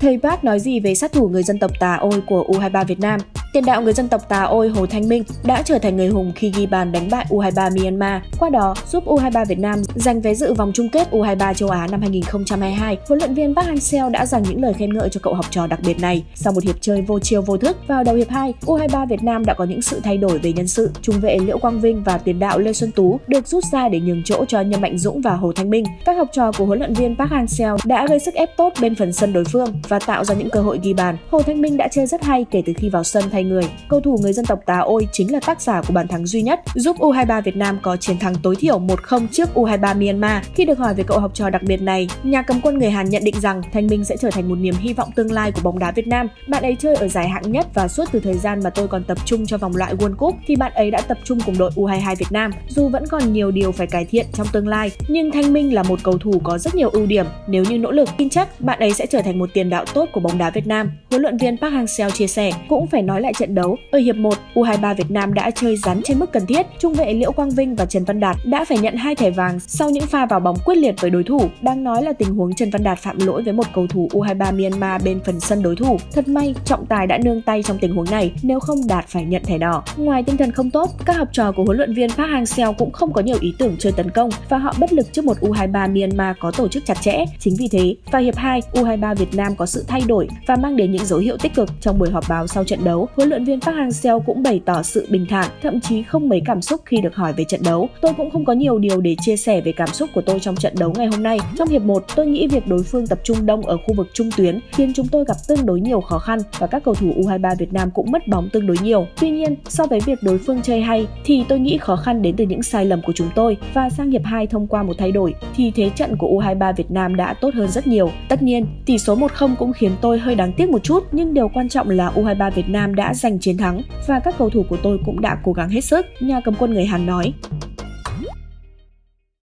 Thầy Park nói gì về sát thủ người dân tộc Tà Ôi của U23 Việt Nam? Tiền đạo người dân tộc Tà Ôi Hồ Thanh Minh đã trở thành người hùng khi ghi bàn đánh bại U23 Myanmar, qua đó giúp U23 Việt Nam giành vé dự vòng chung kết U23 châu Á năm 2022. Huấn luyện viên Park Hang-seo đã dành những lời khen ngợi cho cậu học trò đặc biệt này. Sau một hiệp chơi vô chiêu vô thức, vào đầu hiệp 2, U23 Việt Nam đã có những sự thay đổi về nhân sự. Trung vệ Liễu Quang Vinh và tiền đạo Lê Xuân Tú được rút ra để nhường chỗ cho Nhâm Mạnh Dũng và Hồ Thanh Minh. Các học trò của huấn luyện viên Park Hang-seo đã gây sức ép tốt bên phần sân đối phương và tạo ra những cơ hội ghi bàn. Hồ Thanh Minh đã chơi rất hay kể từ khi vào sân thay người. Cầu thủ người dân tộc Tà Ôi chính là tác giả của bàn thắng duy nhất giúp U23 Việt Nam có chiến thắng tối thiểu 1-0 trước U23 Myanmar. Khi được hỏi về cậu học trò đặc biệt này, nhà cầm quân người Hàn nhận định rằng Thanh Minh sẽ trở thành một niềm hy vọng tương lai của bóng đá Việt Nam. Bạn ấy chơi ở giải hạng nhất và suốt từ thời gian mà tôi còn tập trung cho vòng loại World Cup thì bạn ấy đã tập trung cùng đội U22 Việt Nam. Dù vẫn còn nhiều điều phải cải thiện trong tương lai, nhưng Thanh Minh là một cầu thủ có rất nhiều ưu điểm. Nếu như nỗ lực, tin chắc bạn ấy sẽ trở thành một tiền đạo tốt của bóng đá Việt Nam. Huấn luyện viên Park Hang-seo chia sẻ, cũng phải nói lại trận đấu. Ở hiệp 1, U23 Việt Nam đã chơi rắn trên mức cần thiết. Trung vệ Liễu Quang Vinh và Trần Văn Đạt đã phải nhận 2 thẻ vàng sau những pha vào bóng quyết liệt với đối thủ. Đang nói là tình huống Trần Văn Đạt phạm lỗi với một cầu thủ U23 Myanmar bên phần sân đối thủ. Thật may, trọng tài đã nương tay trong tình huống này, nếu không Đạt phải nhận thẻ đỏ. Ngoài tinh thần không tốt, các học trò của huấn luyện viên Park Hang-seo cũng không có nhiều ý tưởng chơi tấn công và họ bất lực trước một U23 Myanmar có tổ chức chặt chẽ. Chính vì thế, vào hiệp 2, U23 Việt Nam có sự thay đổi và mang đến những dấu hiệu tích cực. Trong buổi họp báo sau trận đấu, huấn luyện viên Park Hang-seo cũng bày tỏ sự bình thản, thậm chí không mấy cảm xúc khi được hỏi về trận đấu. Tôi cũng không có nhiều điều để chia sẻ về cảm xúc của tôi trong trận đấu ngày hôm nay. Trong hiệp 1, tôi nghĩ việc đối phương tập trung đông ở khu vực trung tuyến khiến chúng tôi gặp tương đối nhiều khó khăn và các cầu thủ U23 Việt Nam cũng mất bóng tương đối nhiều. Tuy nhiên, so với việc đối phương chơi hay thì tôi nghĩ khó khăn đến từ những sai lầm của chúng tôi và sang hiệp 2 thông qua một thay đổi thì thế trận của U23 Việt Nam đã tốt hơn rất nhiều. Tất nhiên, tỷ số 1-0 cũng khiến tôi hơi đáng tiếc một chút, nhưng điều quan trọng là U23 Việt Nam đã giành chiến thắng và các cầu thủ của tôi cũng đã cố gắng hết sức, nhà cầm quân người Hàn nói.